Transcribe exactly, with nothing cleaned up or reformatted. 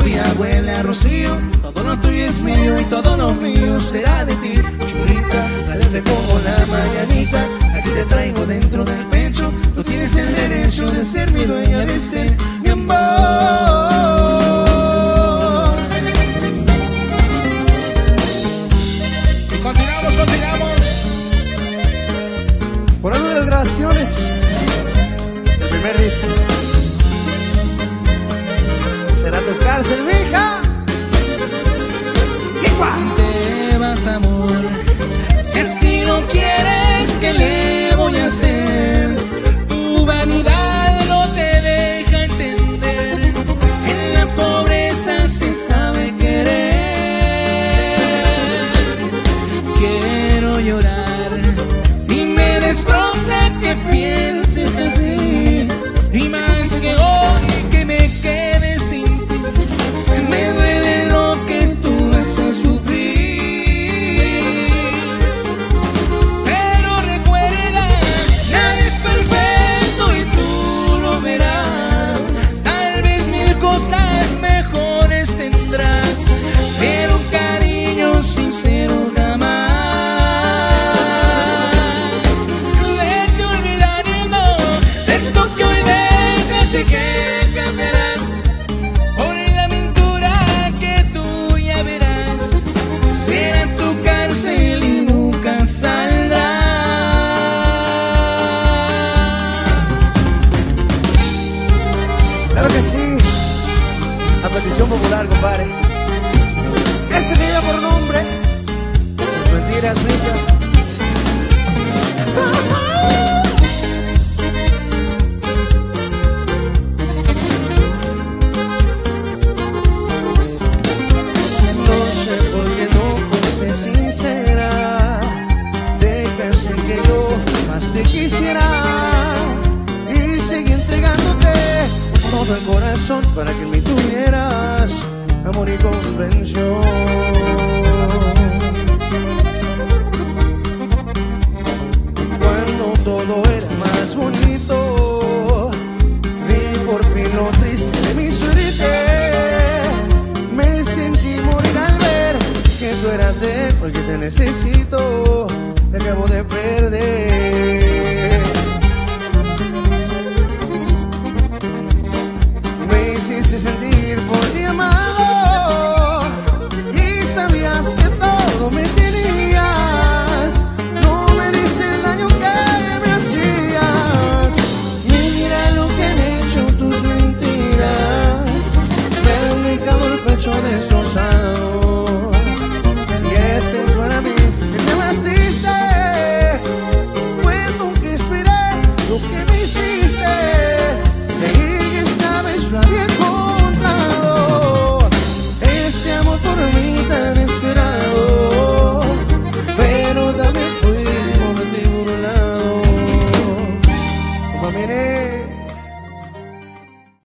lluvia huele a rocío. Todo lo tuyo es mío y todo lo mío será de ti. Churrita, radiante como la mañanita, aquí te traigo dentro del pecho. Tú tienes el derecho de ser mi dueña, de ser mi amor. Y continuamos, continuamos. Por una de las grabaciones del primer disco. Será tu cárcel, mija. Te vas, amor, si así no quieres, ¿qué le voy a hacer? Tu vanidad no te deja entender, en la pobreza se sabe querer. Quiero llorar y me destroza que pienses así, y más que hoy que me quede sin ti, me duele lo que tú vas a sufrir. Pero recuerda, nadie es perfecto y tú lo verás. Tal vez mil cosas mejores tendrás, pero un cariño sincero jamás. Vete olvidando de esto que hoy dejas y que cambiarás por la aventura que tú ya verás. Será tu cárcel y nunca saldrás. Claro que sí. A petición popular, compadre. Este día por nombre, tus mentiras, mija. No sé por qué no fuiste sincera. Dejaste que yo más te quisiera y seguí entregándote todo el corazón para que me tuvieras amor y comprensión. Cuando todo era más bonito, vi por fin lo triste de mi suerte. Me sentí morir al ver que tú eras él, porque te necesito, te acabo de perder. Me hiciste sentir por ti amado y sabías que todo me tenías. No me diste el daño que me hacías. Mira lo que han hecho tus mentiras. Me han dejado el pecho destrozado. Y este es para mí el día más triste, pues nunca esperé lo que me hiciste. Creí que esta vez lo había encontrado, este amor por mí tan esperado, pero también fui por ti burlado. Familia.